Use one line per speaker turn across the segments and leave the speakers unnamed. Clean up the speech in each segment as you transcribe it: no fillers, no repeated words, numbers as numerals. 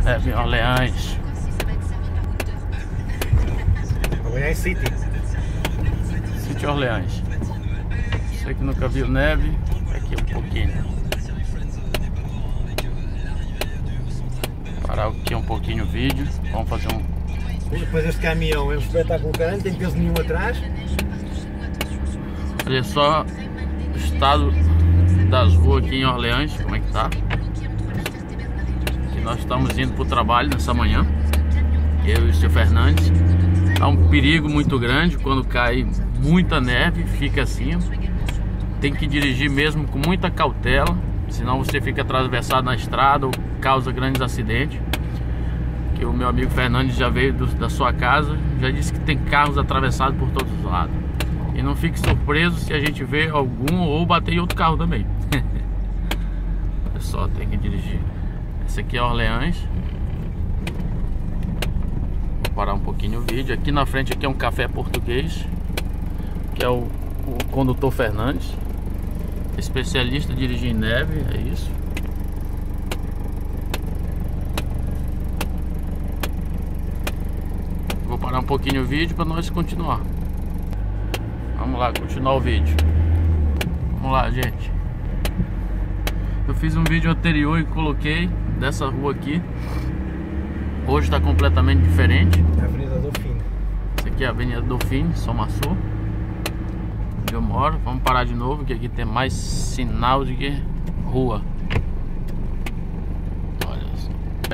Neve em Orleans.
Orleans City.
City Orleans. Você que nunca viu neve, aqui um pouquinho. Parar aqui um pouquinho o vídeo. Vamos fazer um...
Depois este caminhão é um espetáculo caralho, não tem peso nenhum atrás.
Olha só o estado das ruas aqui em Orleans, como é que tá. Aqui nós estamos indo para o trabalho nessa manhã, eu e o seu Fernandes. Há um perigo muito grande quando cai muita neve, fica assim. Tem que dirigir mesmo com muita cautela, senão você fica atravessado na estrada ou causa grandes acidentes. Que o meu amigo Fernandes já veio da sua casa, já disse que tem carros atravessados por todos os lados. E não fique surpreso se a gente vê algum ou bater em outro carro também. Olha só, tem que dirigir. Esse aqui é Orleans. Vou parar um pouquinho o vídeo. Aqui na frente aqui é um café português, que é o condutor Fernandes, especialista em dirigir em neve, é isso. Vou parar um pouquinho o vídeo para nós continuar. Vamos lá, continuar o vídeo. Vamos lá, gente. Eu fiz um vídeo anterior e coloquei dessa rua aqui. Hoje está completamente diferente.
Avenida Dauphine.
Essa aqui é a Avenida Dauphine, Somaçu, onde eu moro. Vamos parar de novo, que aqui tem mais sinal de que rua. Olha só.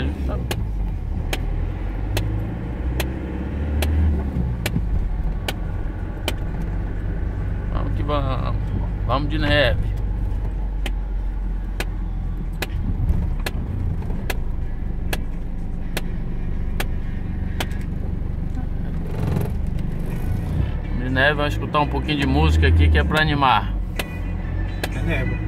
Vamos que vamos. Vamos de neve. De neve, vamos escutar um pouquinho de música aqui que é pra animar.
É neve.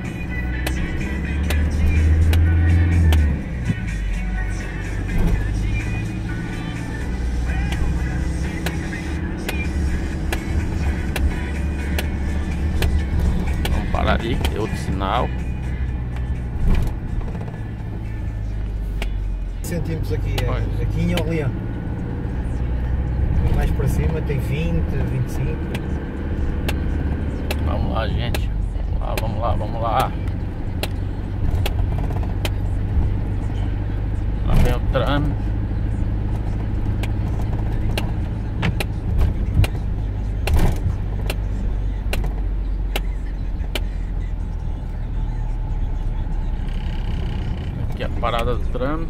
Vamos parar ali, tem outro sinal.
Centímetros aqui,
Olha.
aqui em Orleans. Mais para cima tem 20, 25.
Vamos lá, gente. Vamos lá, vamos lá. Lá vem o tram. Aqui é a parada do tram.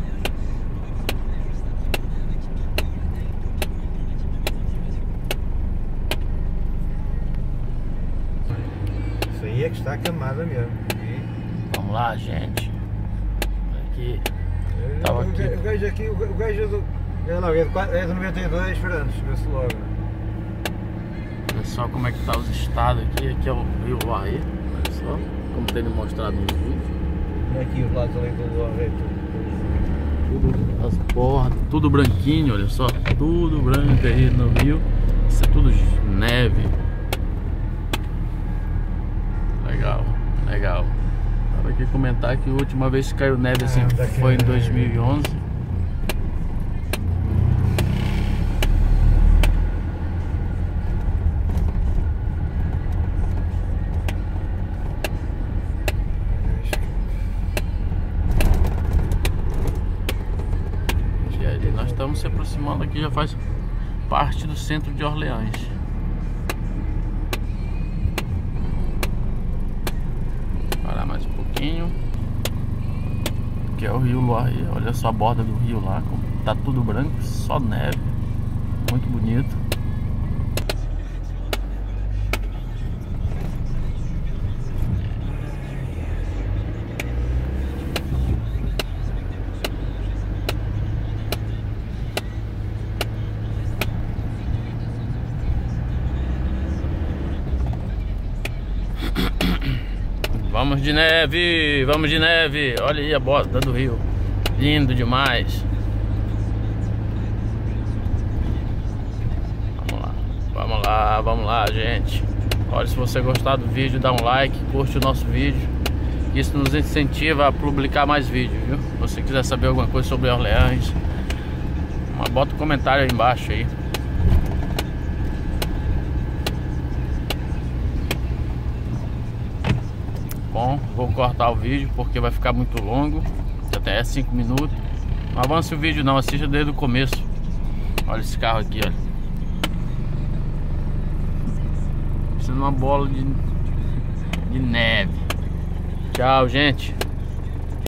Aí é que está a camada mesmo.
Vamos lá, gente. Aqui. Tava aqui.
O gajo aqui, o gajo é do. É logo, é do 92, Fernandes, vê-se logo.
Olha só como é que tá os estados aqui. Aqui é o Rio Loire. Olha só, como tem mostrado nos vídeos.
Aqui os lados ali do Loire,
Tudo, as porras, tudo branquinho, olha só. Tudo branco aí no Rio. Isso é tudo neve. Legal, legal. Tava aqui comentar que a última vez que caiu neve assim foi em 2011. E aí nós estamos se aproximando aqui, já faz parte do centro de Orleans. Mais um pouquinho. Aqui é o Rio Loire. Olha só a borda do rio lá, como tá tudo branco, só neve. Muito bonito. Vamos de neve, vamos de neve. Olha aí a borda do rio. Lindo demais. Vamos lá, gente. Olha, se você gostar do vídeo, dá um like, curte o nosso vídeo. Isso nos incentiva a publicar mais vídeos, viu? Se você quiser saber alguma coisa sobre Orleans, bota um comentário aí embaixo aí. Bom, vou cortar o vídeo porque vai ficar muito longo, até 5 minutos. Não avance o vídeo não, assista desde o começo. Olha esse carro aqui, olha. Sendo uma bola de neve. Tchau, gente.